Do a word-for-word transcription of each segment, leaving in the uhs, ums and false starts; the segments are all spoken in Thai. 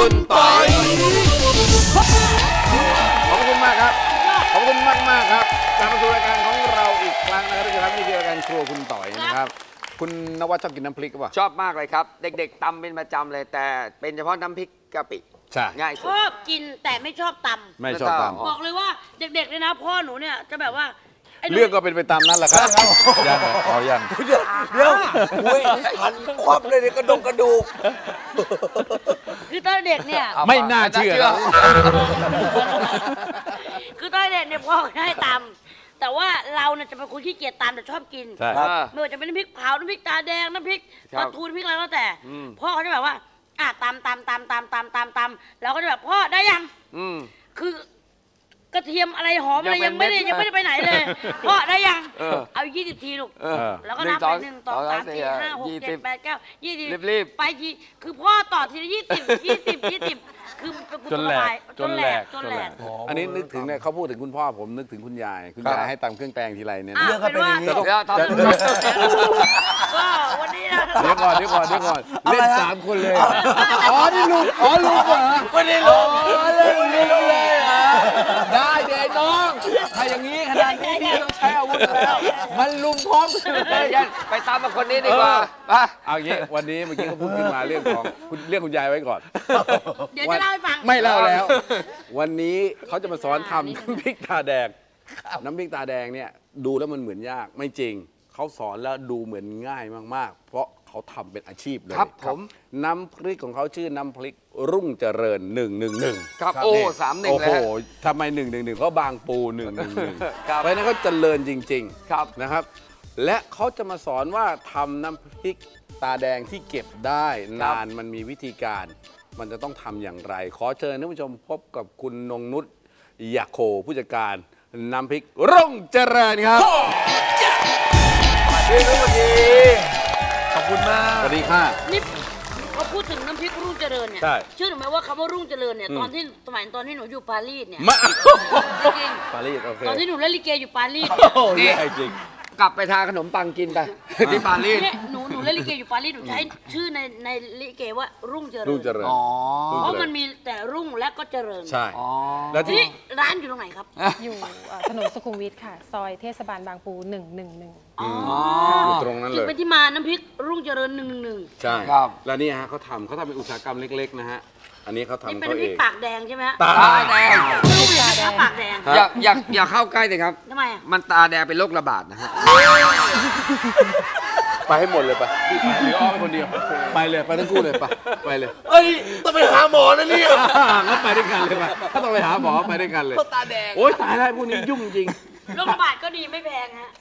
คุณปอยขอบคุณมากครับขอบคุณมากมากครับกลับมาสู่รายการของเราอีกครั้งนะครับทุกท่านนี่คือรายการครัวคุณต่อยนะครับคุณนวัดชอบกินน้ำพริกป่ะชอบมากเลยครับเด็กๆตำเป็นประจำเลยแต่เป็นเฉพาะน้ำพริกกะปิใช่ง่ายสุดชอบกินแต่ไม่ชอบตำไม่ชอบตำบอกเลยว่าเด็กๆเลยนะพ่อหนูเนี่ยจะแบบว่าเรื่องก็เป็นไปตามนั้นแหละครับยังอ๋อยังเดี๋ยวเดี๋ยวอุ้ยหันควับเลยกระดงกระดูกคือตอนเด็กเนี่ยไม่น่าเชื่อคือตอนเด็กเนี่ยพ่อให้ตำแต่ว่าเราเนี่ยจะเป็นคนขี้เกียจตำแต่ชอบกินไม่ว่าจะเป็นน้ำพริกเผาน้ำพริกตาแดงน้ำพริกปลาทูน้ำพริกอะไรก็แต่พ่อเขาจะแบบว่าอ่ะตำตำตำตำตำตำตำแล้วก็จะแบบพ่อได้ยังคือกระเทียมอะไรหอมอะไรยังไม่ได้ยังไม่ได้ไปไหนเลยพ่อได้ยังเอายี่สิบทีลูกแล้วก็นับไปหนึ่งสองสามสี่ห้าหกเจ็ดแปดเก้ายี่สิบไปทีคือพ่อต่อทีละยี่สิบยี่สิบยี่สิบคือจนแหลกจนแหลกจนแหลกอันนี้นึกถึงเนี่ยเขาพูดถึงคุณพ่อผมนึกถึงคุณยายคุณยายให้ตำเครื่องแกงทีไรเนี่ยเรื่องก็เป็นอย่างนี้ก็วันนี้นะเดี๋ยวก่อนเดี๋ยวก่อนเดี๋ยวก่อนเล่นสามคนเลยอ๋อนี่ลุงอ๋อลุงเหรอไม่ได้ลุงเล่นลุงเลยได้เด็กน้องถ้าอย่างนี้ขนาดนี้พี่ต้องใช้อาวุธแล้วมันลุมพร้อมไปตามมาคนนี้ดีกว่าเอาอย่างนี้วันนี้เมื่อกี้เขาพูดขึ้นมาเรื่องของคุณเรื่องคุณยายไว้ก่อนเดี๋ยวจะเล่าให้ฟังไม่เล่าแล้ววันนี้เขาจะมาสอนทำน้ำพริกตาแดงน้ำพริกตาแดงเนี่ยดูแล้วมันเหมือนยากไม่จริงเขาสอนแล้วดูเหมือนง่ายมากๆเพราะเขาทำเป็นอาชีพเลยครับผมน้ำพริกของเขาชื่อน้ำพริกรุ่งเจริญหนึ่งหนึ่งหนึ่งครับโอ้สามหนึ่งเลยโอ้โหทำไมหนึ่งหนึ่งหนึ่งเขาบางปูหนึ่งหนึ่งหนึ่งเพราะนั้นเขาเจริญจริงๆครับนะครับและเขาจะมาสอนว่าทำน้ำพริกตาแดงที่เก็บได้นานมันมีวิธีการมันจะต้องทำอย่างไรขอเชิญท่านผู้ชมพบกับคุณนงนุชยาโคผู้จัดการน้ำพริกรุ่งเจริญครับสวัสดีสวัสดีขอบคุณมากสวัสดีค่ะนี่เขาพูดถึงน้ำพริกรุ่งเจริญเนี่ยเชื่อหรือไม่ว่าคำว่ารุ่งเจริญเนี่ยตอนที่สมัยตอนที่หนูอยู่ปารีสเนี่ยจริงปารีสโอเคตอนที่หนูเล่นลิเกอยู่ปารีสโอ้ยจริงกลับไปทานขนมปังกินไปที่ปารีสหนูหนูเล่นลิเกอยู่ปารีสหนูใช้ชื่อในในลิเกว่ารุ่งเจริญรุ่งเจริญเพราะมันมีแต่รุ่งและก็เจริญใช่แล้วที่ร้านอยู่ตรงไหนครับอยู่ถนนสุขุมวิทค่ะซอยเทศบาลบางปูหนึ่งหนึ่งหนึ่งอยู่ตรงนั้นเลยเป็นที่มาน้ำพริกรุ่งเจริญหนึ่งหนึ่งหนึ่งใช่ครับแล้วนี่ฮะเขาทำเขาทำเป็นอุตสาหกรรมเล็กๆนะฮะอันนี้เขาทำนี่เป็นน้ำพริกปากแดงใช่ไหมตาแดงลูกตาแดงปากแดงอย่าอย่าอย่าเข้าใกล้เลยครับทำไมอ่ะมันตาแดงเป็นโรคระบาดนะฮะไปให้หมดเลยไปไปหรืออ้อมคนเดียวไปเลยไปทั้งคู่เลยไปไปเลยเอ้ยต้องไปหาหมอนะเนี่ยงั้นไปด้วยกันเลยไปถ้าต้องไปหาหมอไปด้วยกันเลยตาแดงโอ๊ยตายแล้วพวกนี้ยุ่งจริงโรคระบาดก็ดีไม่แพงฮะ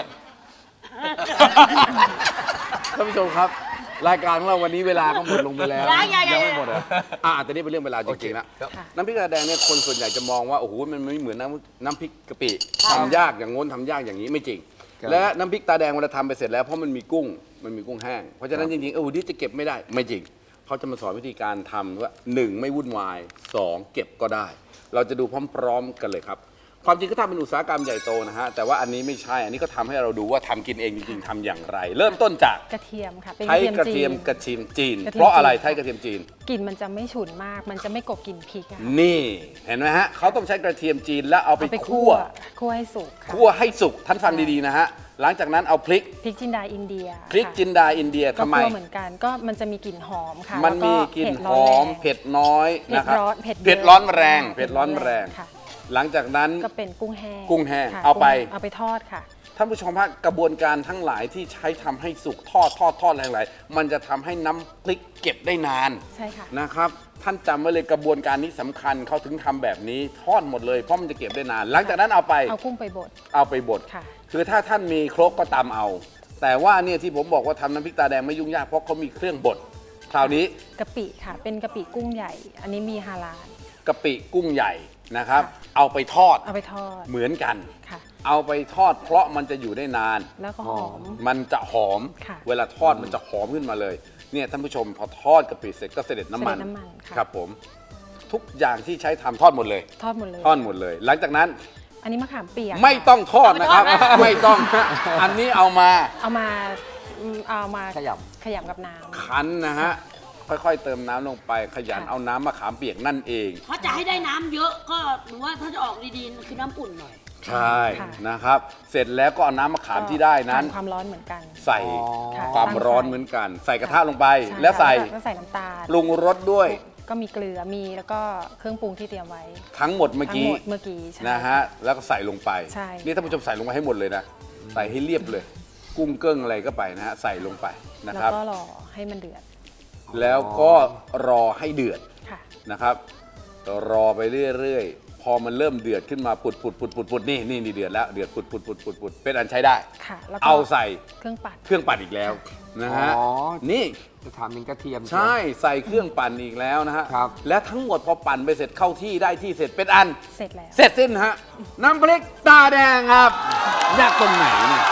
ท่านผู้ชมครับรายการของเราวันนี้เวลาก็หมดลงไปแล้วยังไม่หมดอ่ะอ่ะแต่นี่เป็นเรื่องเวลาจริงๆนะน้ำพริกตาแดงเนี่ยคนส่วนใหญ่จะมองว่าโอ้โหมันไม่เหมือนน้ำน้ำพริกกะปิทำยากอย่างง้นทำยากอย่างนี้ไม่จริงและน้ำพริกตาแดงเวลาทำไปเสร็จแล้วเพราะมันมีกุ้งมันมีกุ้งแห้งเพราะฉะนั้นจริงๆเออที่จะเก็บไม่ได้ไม่จริงเขาจะมาสอนวิธีการทำว่าหนึ่งไม่วุ่นวายสองเก็บก็ได้เราจะดูพร้อมๆกันเลยครับความจริงก็ทำเป็นอุตสาหกรรมใหญ่โตนะฮะแต่ว่าอันนี้ไม่ใช่อันนี้ก็ทำให้เราดูว่าทำกินเองจริงๆทำอย่างไรเริ่มต้นจากกระเทียมค่ะใช้กระเทียมกระเทียมจีนเพราะอะไรใช้กระเทียมจีนกลิ่นมันจะไม่ฉุนมากมันจะไม่กบกลิ่นพริกนี่เห็นไหมฮะเขาต้องใช้กระเทียมจีนแล้วเอาไปคั่วคั่วให้สุกคั่วให้สุกท่านฟังดีๆนะฮะหลังจากนั้นเอาพริกพริกจินดาอินเดียพริกจินดาอินเดียทำไมเหมือนกันก็มันจะมีกลิ่นหอมค่ะมันมีกลิ่นหอมเผ็ดน้อยนะครับเผ็ดเผ็ดร้อนแรงเผ็ดร้อนแรงหลังจากนั้นก็เป็นกุ้งแห้งกุ้งแห้งเอาไปเอาไปทอดค่ะท่านผู้ชมฮะกระบวนการทั้งหลายที่ใช้ทำให้สุกทอดทอดทอดอะไรๆมันจะทำให้น้ำพริกเก็บได้นานใช่ค่ะนะครับท่านจำไว้เลยกระบวนการนี้สำคัญเขาถึงทำแบบนี้ทอดหมดเลยเพราะมันจะเก็บได้นานหลังจากนั้นเอาไปเอากุ้งไปบดเอาไปบดคือถ้าท่านมีครกก็ตำเอาแต่ว่าเนี่ยที่ผมบอกว่าทำน้ำพริกตาแดงไม่ยุ่งยากเพราะเขามีเครื่องบดคราวนี้กะปิค่ะเป็นกะปิกุ้งใหญ่อันนี้มีฮาลาลกะปิกุ้งใหญ่นะครับเอาไปทอดเอาไปทอดเหมือนกันเอาไปทอดเพราะมันจะอยู่ได้นานแล้วก็หอมมันจะหอมเวลาทอดมันจะหอมขึ้นมาเลยเนี่ยท่านผู้ชมพอทอดกะปิเสร็จก็เสด็จน้ำมันครับผมทุกอย่างที่ใช้ทำทอดหมดเลยทอดหมดเลยทอดหมดเลยหลังจากนั้นอันนี้มะขามเปียกไม่ต้องทอดนะครับไม่ต้องอันนี้เอามาเอามาเอามาขยำขยำกับน้ำคั้นนะฮะค่อยๆ เติมน้ำลงไปขยันเอาน้ำมะขามเปียกนั่นเองถ้าจะให้ได้น้ำเยอะก็หรือว่าถ้าจะออกดีๆคือน้ำอุ่นหน่อยใช่นะครับเสร็จแล้วก็เอาน้ำมะขามที่ได้นั้นความร้อนเหมือนกันใส่ความร้อนเหมือนกันใส่กระทะลงไปแล้วใส่แล้วใส่น้ำตาลปรุงรสด้วยก็มีเกลือมีแล้วก็เครื่องปรุงที่เตรียมไว้ทั้งหมดเมื่อกี้เมื่อกี้นะฮะแล้วก็ใส่ลงไปนี่ท่านผู้ชมใส่ลงไปให้หมดเลยนะใส่ให้เรียบเลยกุ้งเกิ้งอะไรก็ไปนะฮะใส่ลงไปนะครับแล้วก็รอให้มันเดือดแล้วก็รอให้เดือดนะครับรอไปเรื่อยๆพอมันเริ่มเดือดขึ้นมาปุดปุดปุดปุดปุดนี่นี่นี่เดือดแล้วเดือดปุดปุดปุดปุดปุดเป็นอันใช้ได้เอาใส่เครื่องปั่นเครื่องปั่นอีกแล้วนะฮะนี่จะทำเป็นกระเทียมใช่ใส่เครื่องปั่นอีกแล้วนะฮะและทั้งหมดพอปั่นไปเสร็จเข้าที่ได้ที่เสร็จเป็นอันเสร็จแล้วเสร็จสิ้นฮะน้ำพริกตาแดงครับยากตรงไหนเนี่ย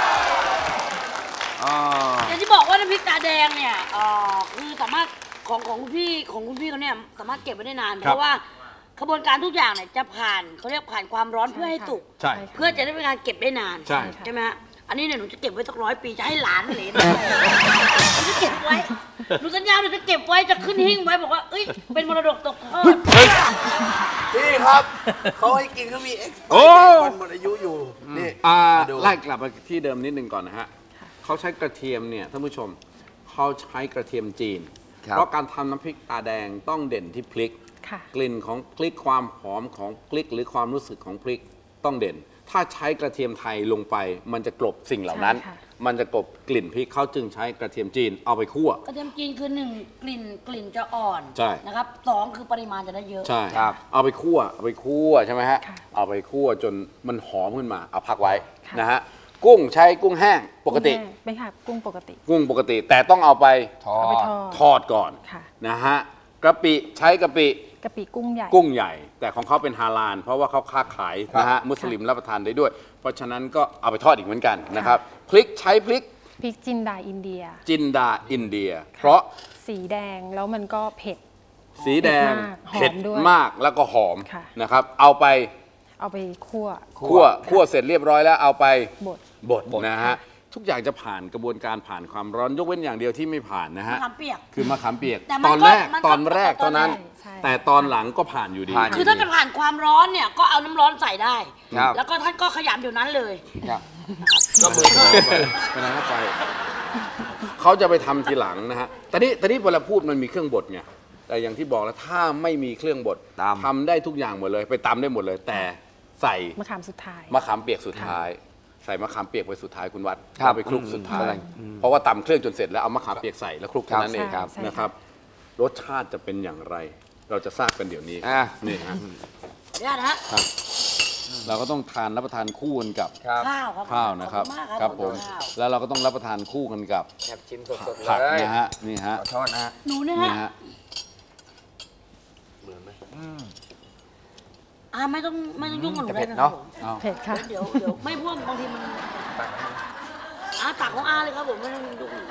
อย่างที่บอกว่าน้ำพริกตาแดงเนี่ยคือสามารถของของคุณพี่ของคุณพี่เขาเนี่ยสามารถเก็บไว้ได้นานเพราะว่ากระบวนการทุกอย่างเนี่ยจะผ่านเขาเรียกผ่านความร้อนเพื่อให้สุกเพื่อจะได้เป็นการเก็บได้นานใช่ใช่ไหมฮะอันนี้เนี่ยหนูจะเก็บไว้สักร้อยปีจะให้หลานเหลนหนูจะเก็บไว้หนูสัญญาหนูจะเก็บไว้จะขึ้นหิ้งไว้บอกว่าเอ้ยเป็นมรดกตกทอดพี่ครับเขาให้กินเขามีเอ็กซ์วันหมดอายุอยู่นี่ไล่กลับไปที่เดิมนิดนึงก่อนนะฮะเขาใช้กระเทียมเนี่ยท่านผู้ชมเขาใช้กระเทียมจีนเพราะการทำน้ำพริกตาแดงต้องเด่นที่พริกกลิ่นของพริกความหอมของพริกหรือความรู้สึกของพริกต้องเด่นถ้าใช้กระเทียมไทยลงไปมันจะกลบสิ่งเหล่านั้นมันจะกลบกลิ่นพริกเขาจึงใช้กระเทียมจีนเอาไปคั่วกระเทียมจีนคือหนึ่งกลิ่นกลิ่นจะอ่อนนะครับสองคือปริมาณจะได้เยอะใช่เอาไปคั่วเอาไปคั่วใช่ไหมฮะเอาไปคั่วจนมันหอมขึ้นมาเอาพักไว้นะฮะกุ้งใช้กุ้งแห้งปกติไม่ค่ะกุ้งปกติกุ้งปกติแต่ต้องเอาไปทอดทอดก่อนนะฮะกะปิใช้กะปิกะปิกุ้งใหญ่กุ้งใหญ่แต่ของเขาเป็นฮาลาลเพราะว่าเขาค้าขายนะฮะมุสลิมรับประทานได้ด้วยเพราะฉะนั้นก็เอาไปทอดอีกเหมือนกันนะครับพริกใช้พริกพริกจินดาอินเดียจินดาอินเดียเพราะสีแดงแล้วมันก็เผ็ดสีแดงเผ็ดมากแล้วก็หอมนะครับเอาไปเอาไปคั่วคั่วคั่วเสร็จเรียบร้อยแล้วเอาไปบดบดนะฮะทุกอย่างจะผ่านกระบวนการผ่านความร้อนยกเว้นอย่างเดียวที่ไม่ผ่านนะฮะมะขามเปียกคือมะขามเปียกตอนแรกตอนแรกตอนนั้นแต่ตอนหลังก็ผ่านอยู่ดีคือถ้าจะผ่านความร้อนเนี่ยก็เอาน้ำร้อนใส่ได้แล้วก็ท่านก็ขยำเดี๋ยวนั้นเลยก็มือไปนะไปเขาจะไปทำทีหลังนะฮะแต่นี้แต่นี้เวลาพูดมันมีเครื่องบดไงแต่อย่างที่บอกแล้วถ้าไม่มีเครื่องบดทำได้ทุกอย่างหมดเลยไปตำได้หมดเลยแต่ใส่มะขามสุดท้ายมะขามเปียกสุดท้ายใส่มะขามเปียกไปสุดท้ายคุณวัดเอาไปคลุกสุดท้ายเพราะว่าตำเครื่องจนเสร็จแล้วเอามะขามเปียกใส่แล้วคลุกเท่านั้นเองนะครับรสชาติจะเป็นอย่างไรเราจะทราบกันเดี๋ยวนี้นี่ฮะญาติฮะเราก็ต้องทานรับประทานคู่กันกับข้าวข้าวนะครับครับผมแล้วเราก็ต้องรับประทานคู่กันกับชิมสดๆเลยผักนะฮะนี่ฮะขอโทษนะหนูเนี่ยฮะเหมือนไหมอ่าไม่ต้องไม่ต้องยุ่งกับหนูเลยนะเผ็ดค่ะเดี๋ยวเดี๋ยวไม่พ่วงบางทีมันอ่าตักของอาเลยครับผมไม่ต้องยุ่ง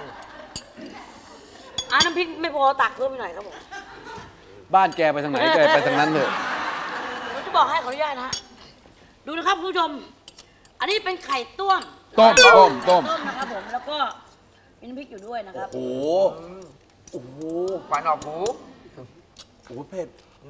อ่าน้ำพริกไม่พอตักเพิ่มไปหน่อยครับผมบ้านแกไปทางไหนแกไปทางนั้นเถอะผมจะบอกให้ขออนุญาตนะฮะดูนะครับผู้ชมอันนี้เป็นไข่ต้มต้มต้มต้มนะครับผมแล้วก็มีน้ำพริกอยู่ด้วยนะครับโอ้โหโอ้โหหวานออกหูโอ้เผ็ด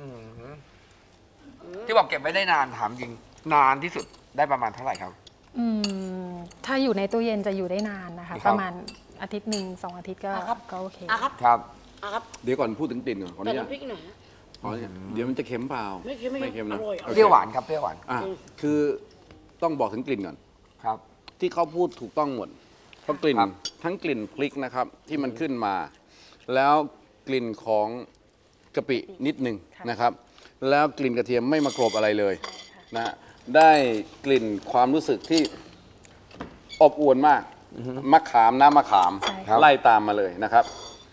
ที่บอกเก็บไว้ได้นานถามจริงนานที่สุดได้ประมาณเท่าไหร่ครับอืมถ้าอยู่ในตู้เย็นจะอยู่ได้นานนะคะประมาณอาทิตย์หนึ่งสองอาทิตย์ก็ก็โอเคครับครับครับเดี๋ยวก่อนพูดถึงกลิ่นก่อนขออนุญาตพริกหน่อยเดี๋ยวมันจะเค็มเปล่าไม่เค็มไม่เค็มนะเปรี้ยวหวานครับเปรี้ยวหวานอ่ะคือต้องบอกถึงกลิ่นก่อนครับที่เขาพูดถูกต้องหมดเพราะกลิ่นทั้งกลิ่นพริกนะครับที่มันขึ้นมาแล้วกลิ่นของกะปินิดนึงนะครับแล้วกลิ่นกระเทียมไม่มากรบอะไรเลยนะได้กลิ่นความรู้สึกที่อบอวลมากมะขามน้ำมะขามไล่ตามมาเลยนะครับ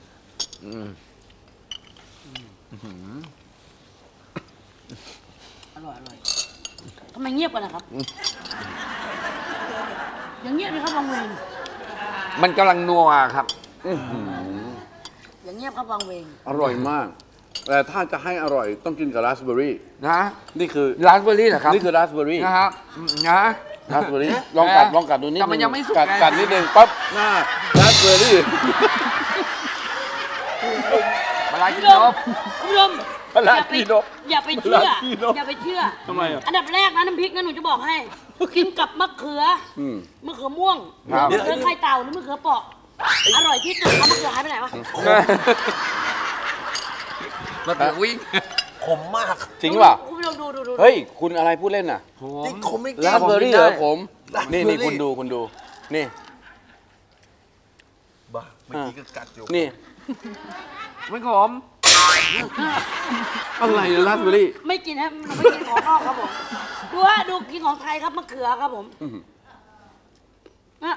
อร่อยอร่อยทำไมเงียบกันนะครับอย่างเงียบเลยครับวังเวงมันกำลังนัวครับอย่างเงียบครับวังเวงอร่อยมากแต่ถ้าจะให้อร่อยต้องกินกับราสเบอร์รี่นะนี่คือราสเบอร์รี่เหรอครับนี่คือราสเบอร์รี่นะครับนะราสเบอร์รี่ลองกัดลองกัดดูนิดนึงแต่มันยังไม่สุกกัดกัดนิดนึงปั๊บหน้าราสเบอร์รี่ลาคุกิณนผู้ชนมมคุณผู้ชมปลาขี้นกอย่าไปเชื่อปลาขี้นกอย่าไปเชื่อทำไมอ่ะอันดับแรกนะน้ำพริกนะหนูจะบอกให้ กินกับมะเขืออมมะเขือม่วงครับมะเขือไข่เต่าหรือมะเขือเปราะอร่อยที่สุดเอามะเขือหายไปไหนวะมาถึงวิ่งขมมากจริงป่ะคุณผู้ชมดูดูดูเฮ้ย คุณอะไรพูดเล่นน่ะจริงขมไม่จริงราสเบอร์รี่เหรอผมราสเบอร์รี่นี่นี่คุณดูคุณดู นี่บ้าเมื่อกี้ก็กัดอยู่นี่ไม่ขมอะไรนะราสเบอร์รี่ไม่กินฮะหนูไม่กินของนอกครับผมดูฮะดูกินของไทยครับมะเขือครับผมอื้อหือนะ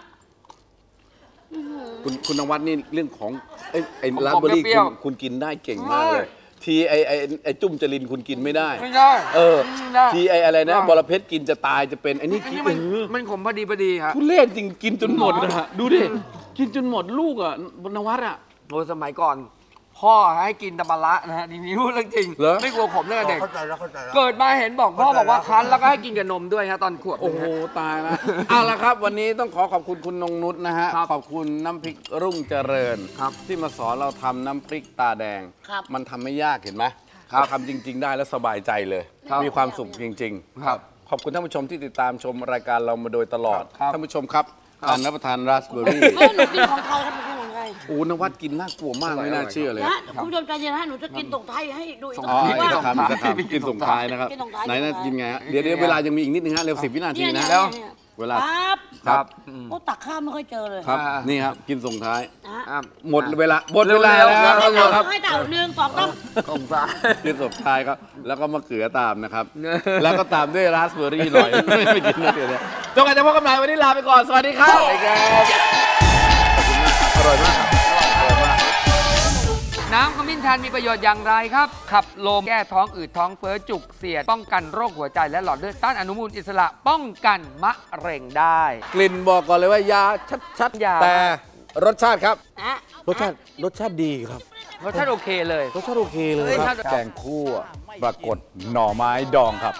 คุณคุณนวัดนี่เรื่องของไอ้ไอ้ราสเบอร์รี่เปรี้คุยวณคุณกินได้เก่งมากเลย ทีไอ้ไอ้ไอ้จุ้มจรินคุณกินไม่ได้ไม่ได้เออไม่ได้ทีไอ้อะไรนะได้บรเพชรกินจะตายจะเป็นไอ้นี่อันกินนี้มันเออมันขมพอดีพอดีครับทุเรศจริงกินจนหมดนะฮะดูดิ กินจนหมดลูกอ่ะนวัดอ่ะโอ้สมัยก่อน พ่อให้กินตะบะละนะฮะทีนี้พูดเรื่องจริงเหรอไม่กลัวขมตั้งแต่เด็กเข้าใจแล้วเข้าใจแล้วเกิดมาเห็นบอกพ่อบอกว่าคั้นแล้วก็ให้กินกับนมด้วยฮะตอนขวบโอ้โหนะฮะตายแล้ว เอาละครับ วันนี้ต้องขอขอบคุณคุณนงนุชนะฮะครับขอบคุณน้ำพริกรุ่งเจริญครับที่มาสอนเราทำน้ำพริกตาแดงครับมันทำไม่ยากเห็นไหมครับทำจริง ๆ ได้แล้วสบายใจเลยครับมีความสุขจริงๆครับขอบคุณท่านผู้ชมที่ติดตามชมรายการเรามาโดยตลอดครับท่านผู้ชมครับการรับประทานราสเบอร์รี่ไม่หนูกินของไทยครับหนูกินของไทยโอ้นวัดกินน่ากลัวมากไม่น่าเชื่อเลยนะคุณผู้ชมใจเย็นฮะหนูจะกินตรงไทยให้ดูอีกอ๋อทีอีกว่าจะทำอีกจะทำกินส่งท้ายนะครับกินส่งท้ายไหนนะกิกินนส่งท้ายไงฮะเดี๋ยวเดี๋ยวเวลายังมีอีกนิดนึงฮะเร็วสิบวินาทีเนี่ยนะเนี่ยเวลาปั๊บครับโอ้ตักข้าวไม่ค่อยเจอเลยครับอ่านี่นี่ครับกินส่งท้ายนะอ่ะหมดเวลาหมดเวลาเร็วๆแล้วครับครับครับให้เต่าหนึ่งสองต้องขมซะกินส่งท้ายครับ แล้วก็มะเขือตามนะครับ แล้วก็ตามด้วยราสเบอร์รี่หน่อย ไม่กินมะเขือเนี่ยจนกันจะพบกันใหม่วันนี้ลาไปก่อน สวัสดีครับสวัสดีครับอร่อยมากครับอร่อยมากน้ำขมิ้นชันมีประโยชน์อย่างไรครับ ขับลมแก้ท้องอืดท้องเฟ้อจุกเสียดป้องกันโรคหัวใจและหลอดเลือดต้านอนุมูลอิสระป้องกันมะเร็งได้กลิ่นบอกก่อนเลยว่ายาชัดยาๆแต่รสชาติครับนะรสชาติรสชาติดีครับรสชาติโอเคเลยรสชาติโอเคเลยเฮ้ยครับถ้าแกงคั่วปรากฏหน่อไม้ดองครับ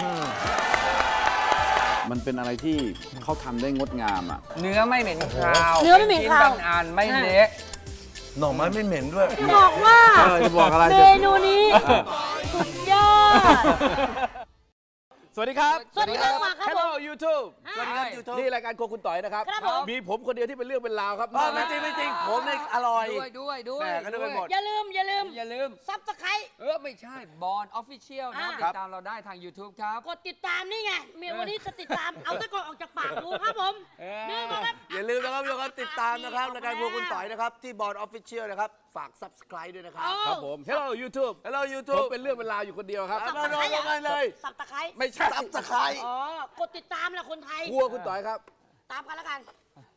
มันเป็นอะไรที่เขาทำได้งดงามอ่ะเนื้อไม่เหม็นคาวเนื้อไม่เหม็นคาวชิ้บางอันไม่เละหน่อไม้ไม่เหม็นด้วยจะบอกว่าเออจะบอกอะไรเมนูนี้สุดยอดสวัสดีครับสวัสดีครับมาครับผม Hello YouTube สวัสดีครับ YouTube นี่รายการโครัวคุณต่อยนะครับครับผมมีผมคนเดียวที่เป็นเรื่องเป็นราวครับเออไม่จริงไม่จริงผมเนี่ยอร่อยด้วยด้วยด้วยแหม่ก็นึกไปหมดอย่าลืมอย่าลืมอย่าลืมซับสไครต์เออ ไม่ใช่บอลออฟฟิเชียลนะอ่าติดตามเราได้ทาง YouTube ครับกดติดตามนี่ไงเมียวันนี้จะติดตาม เอาตะกอนออกจากปากดูครับผมหนึ่งนะครับอย่าลืมนะครับทุกคนติดตามนะครับรายการพวกคุณต่อยนะครับ ที่บอร์ดออฟฟิเชียลนะครับ ฝาก subscribe ด้วยนะครับครับผม Hello YouTube Hello ผม YouTube เป็นเรื่องเป็นราวอยู่คนเดียวครับเอามาลงกันเลยสับตะไคร้ไม่ใช่ subscribe อ๋อ กดติดตามแหละคนไทยครัวคุณต่อยครับตามกันแล้วกัน